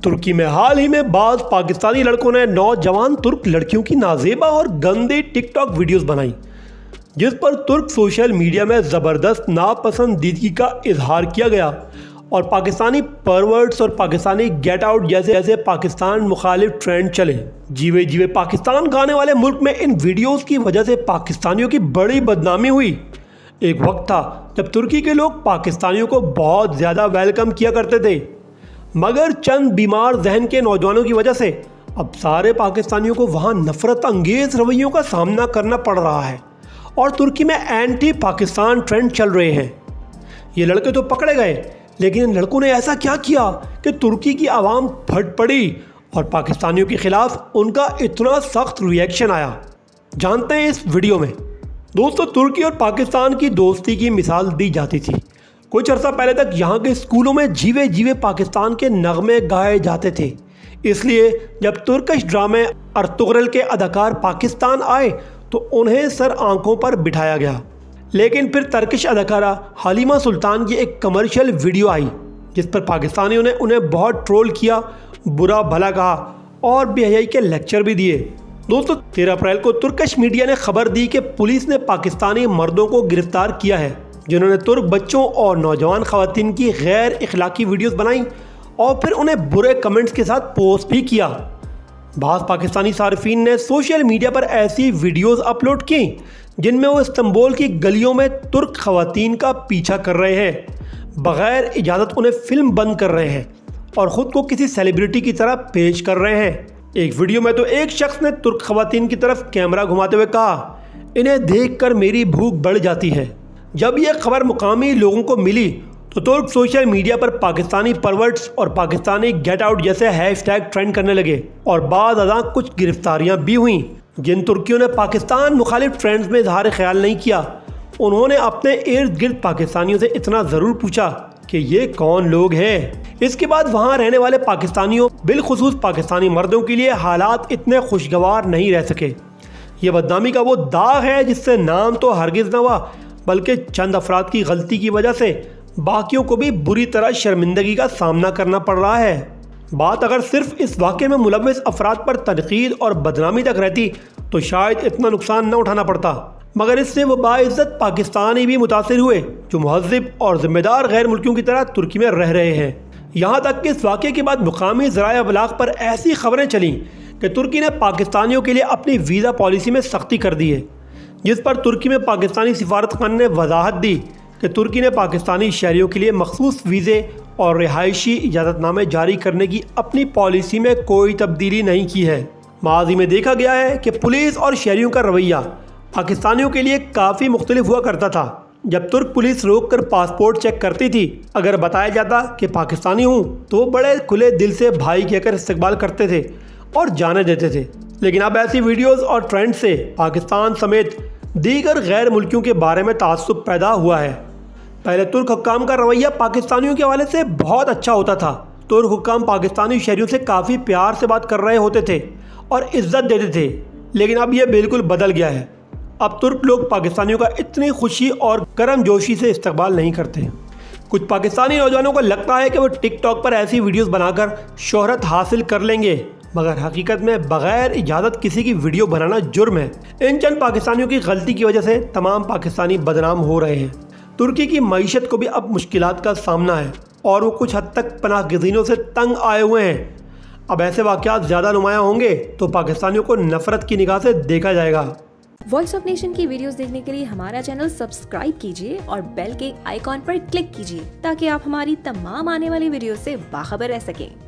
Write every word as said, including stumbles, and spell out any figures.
तुर्की में हाल ही में बाज़ पाकिस्तानी लड़कों ने नौजवान तुर्क लड़कियों की नाजेबा और गंदी टिकटॉक वीडियोस बनाई, जिस पर तुर्क सोशल मीडिया में ज़बरदस्त नापसंदीदगी का इजहार किया गया और पाकिस्तानी परवर्ट्स और पाकिस्तानी गेट आउट जैसे जैसे पाकिस्तान मुखालिफ ट्रेंड चले। जीवे जीवे पाकिस्तान गाने वाले मुल्क में इन वीडियोस की वजह से पाकिस्तानियों की बड़ी बदनामी हुई। एक वक्त था जब तुर्की के लोग पाकिस्तानियों को बहुत ज़्यादा वेलकम किया करते थे, मगर चंद बीमार जहन के नौजवानों की वजह से अब सारे पाकिस्तानियों को वहाँ नफरत अंगेज़ रवैयों का सामना करना पड़ रहा है और तुर्की में एंटी पाकिस्तान ट्रेंड चल रहे हैं। ये लड़के तो पकड़े गए, लेकिन इन लड़कों ने ऐसा क्या किया कि तुर्की की आवाम फट पड़ी और पाकिस्तानियों के ख़िलाफ़ उनका इतना सख्त रिएक्शन आया। जानते हैं इस वीडियो में। दोस्तों, तुर्की और पाकिस्तान की दोस्ती की मिसाल दी जाती थी। कुछ अर्सा पहले तक यहाँ के स्कूलों में जीवे जीवे पाकिस्तान के नगमे गाए जाते थे। इसलिए जब तुर्किश ड्रामे अर्तुगरल के अदाकार पाकिस्तान आए तो उन्हें सर आंखों पर बिठाया गया। लेकिन फिर तुर्किश अदाकारा हलीमा सुल्तान की एक कमर्शियल वीडियो आई, जिस पर पाकिस्तानियों ने उन्हें बहुत ट्रोल किया, बुरा भला कहा और बेहयाई के लेक्चर भी दिए। दोस्तों, तेरह अप्रैल को तुर्किश मीडिया ने खबर दी कि पुलिस ने पाकिस्तानी मर्दों को गिरफ्तार किया है, जिन्होंने तुर्क बच्चों और नौजवान ख़वातीन की गैर इखलाकी वीडियोस बनाई और फिर उन्हें बुरे कमेंट्स के साथ पोस्ट भी किया। बाज़ पाकिस्तानी सार्फिन ने सोशल मीडिया पर ऐसी वीडियोस अपलोड की जिनमें वो इस्तांबुल की गलियों में तुर्क ख़वातीन का पीछा कर रहे हैं, बग़ैर इजाज़त उन्हें फ़िल्म बंद कर रहे हैं और ख़ुद को किसी सेलिब्रिटी की तरह पेश कर रहे हैं। एक वीडियो में तो एक शख्स ने तुर्क ख़वातीन की तरफ कैमरा घुमाते हुए कहा, इन्हें देख कर मेरी भूख बढ़ जाती है। जब यह खबर मुकामी लोगों को मिली तो तुर्क सोशल मीडिया पर पाकिस्तानी परवर्ट्स और पाकिस्तानी गेट आउट जैसे हैशटैग ट्रेंड करने लगे और बाद अदा कुछ गिरफ्तारियां भी हुईं। जिन तुर्कियों ने पाकिस्तान मुखालिफ ट्रेंड्स में इजहार ख्याल नहीं किया, उन्होंने अपने इर्द गिर्द पाकिस्तानियों से इतना ज़रूर पूछा कि ये कौन लोग हैं। इसके बाद वहाँ रहने वाले पाकिस्तानियों, बिलखुसूस पाकिस्तानी मर्दों के लिए हालात इतने खुशगवार नहीं रह सके। ये बदनामी का वो दाग है जिससे नाम तो हरगिज़ न हुआ, बल्कि चंद अफराद की गलती की वजह से बाकियों को भी बुरी तरह शर्मिंदगी का सामना करना पड़ रहा है। बात अगर सिर्फ इस वाक़े में मुलव्वस अफराद पर तनकीद और बदनामी तक रहती तो शायद इतना नुकसान न उठाना पड़ता, मगर इससे वो बाइज़्ज़त पाकिस्तानी भी मुतासिर हुए जो महज़्ज़ब और ज़िम्मेदार गैर मुल्कियों की तरह तुर्की में रह रहे हैं। यहाँ तक कि इस वाक़े के बाद मुकामी ज़राए अबलाग पर ऐसी खबरें चलीं कि तुर्की ने पाकिस्तानियों के लिए अपनी वीज़ा पॉलिसी में सख्ती कर दी है, जिस पर तुर्की में पाकिस्तानी सिफारतखाने ने वजाहत दी कि तुर्की ने पाकिस्तानी शहरियों के लिए मखसूस वीज़े और रिहायशी इजाज़तनामे जारी करने की अपनी पॉलिसी में कोई तब्दीली नहीं की है। माज़ी में देखा गया है कि पुलिस और शहरियों का रवैया पाकिस्तानियों के लिए काफ़ी मुख्तलिफ हुआ करता था। जब तुर्क पुलिस रोक कर पासपोर्ट चेक करती थी, अगर बताया जाता कि पाकिस्तानी हूँ तो बड़े खुले दिल से भाई कहकर इस्तकबाल करते थे और जाने देते थे। लेकिन अब ऐसी वीडियोस और ट्रेंड से पाकिस्तान समेत दीगर गैर मुल्कियों के बारे में तासुब पैदा हुआ है। पहले तुर्क हुक्काम का रवैया पाकिस्तानियों के हवाले से बहुत अच्छा होता था। तुर्क हुक्काम पाकिस्तानी शहरियों से काफ़ी प्यार से बात कर रहे होते थे और इज्जत देते थे, लेकिन अब यह बिल्कुल बदल गया है। अब तुर्क लोग पाकिस्तानियों का इतनी खुशी और गर्मजोशी से इस्तकबाल नहीं करते। कुछ पाकिस्तानी नौजवानों को लगता है कि वो टिकटॉक पर ऐसी वीडियोस बनाकर शोहरत हासिल कर लेंगे, मगर हकीकत में बग़ैर इजाज़त किसी की वीडियो बनाना जुर्म है। इन चंद पाकिस्तानियों की गलती की वजह से तमाम पाकिस्तानी बदनाम हो रहे हैं। तुर्की की मईशत को भी अब मुश्किलात का सामना है और वो कुछ हद तक पनाहगज़ीनों से तंग आए हुए हैं। अब ऐसे वाक़यात ज़्यादा नुमायाँ होंगे तो पाकिस्तानियों को नफ़रत की निगाह से देखा जाएगा। वॉइस ऑफ नेशन की वीडियोस देखने के लिए हमारा चैनल सब्सक्राइब कीजिए और बेल के आइकॉन पर क्लिक कीजिए ताकि आप हमारी तमाम आने वाली वीडियो से बाखबर रह सकें।